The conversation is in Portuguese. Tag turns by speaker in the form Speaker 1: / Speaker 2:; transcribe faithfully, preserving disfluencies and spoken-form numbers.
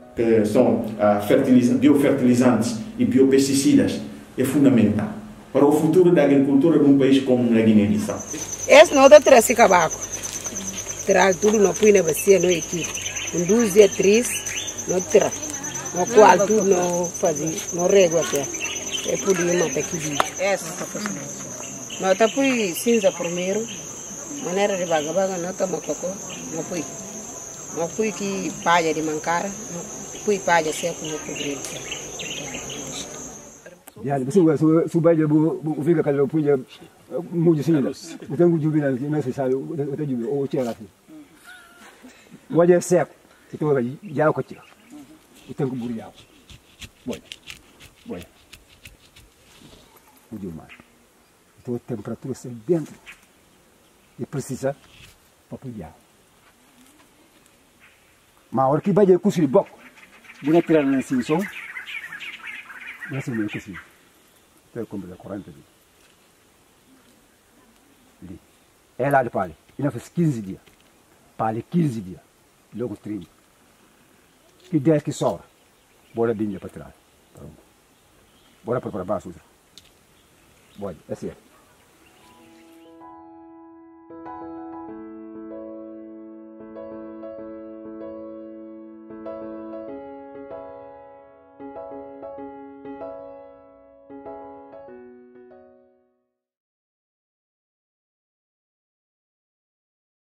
Speaker 1: que são uh, fertiliza biofertilizantes e biopesticidas, é fundamental para o futuro da agricultura de um país como a Guiné-Bissau.
Speaker 2: Esse não dá trazer cabaco. Terá tudo no põe na bacia no equipe. Com duas e três, não terá. No qual tudo não faz, não rega até. É por isso não está aqui. Essa está fazendo. Não está por cinza primeiro. Maneira de baga-baga não está macocó. Não põe. Não põe que palha de mancara. Não põe palha seco no cobrir.
Speaker 3: Ya, suba suba suba je bu bu figa kala punya muju sinila. Utangu jubina ki mesi sa uta jubi o chera fi. Waje sek to ga ya ko ci. Utangu bur ya. Boy. Boy. Muju ma. To temperatura se dentro. E precisa para pujar. Ma hora que baje kusi bok. Bu na tirar na sinson. Não sei nem assim. Tem como da quarenta dias. Ali. É lá de palha. Ele fez quinze dias. Palha quinze dias. Logo trinta. Que dez que sobra. Bora bem para trás. Bora para baixo. Bora, é certo.